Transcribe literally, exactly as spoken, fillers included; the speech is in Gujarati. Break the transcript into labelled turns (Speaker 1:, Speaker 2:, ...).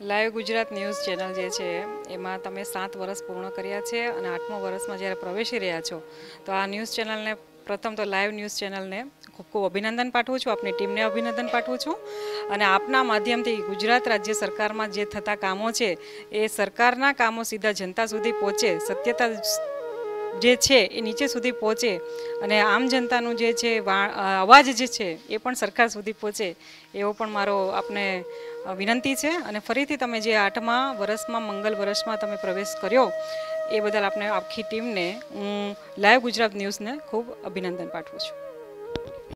Speaker 1: લાઈવ ગુજરાત ન્યૂઝ ચેનલ જે છે એમાં તમે સાત વર્ષ પૂર્ણ કર્યા છે અને આઠમા વર્ષમાં જ્યારે પ્રવેશી રહ્યા છો તો આ ન્યૂઝ ચેનલને પ્રથમ તો લાઈવ ન્યૂઝ ચેનલને ખૂબ ખૂબ અભિનંદન પાઠવું છું, આપની ટીમને અભિનંદન પાઠવું છું અને આપના માધ્યમથી ગુજરાત રાજ્ય સરકારમાં જે થતા કામો છે એ સરકારના કામો સીધા જનતા સુધી પહોંચે, સત્યતા જે છે એ નીચે સુધી પહોંચે અને આમ જનતાનું જે છે અવાજ જે છે એ પણ સરકાર સુધી પહોંચે એવો પણ મારો આપને વિનંતી છે અને ફરીથી તમે જે આઠમા વર્ષમાં મંગલ વર્ષમાં તમે પ્રવેશ કર્યો એ બદલ આપને આખી ટીમને હું લાઈવ ગુજરાત ન્યૂઝને ખૂબ અભિનંદન પાઠવું છું.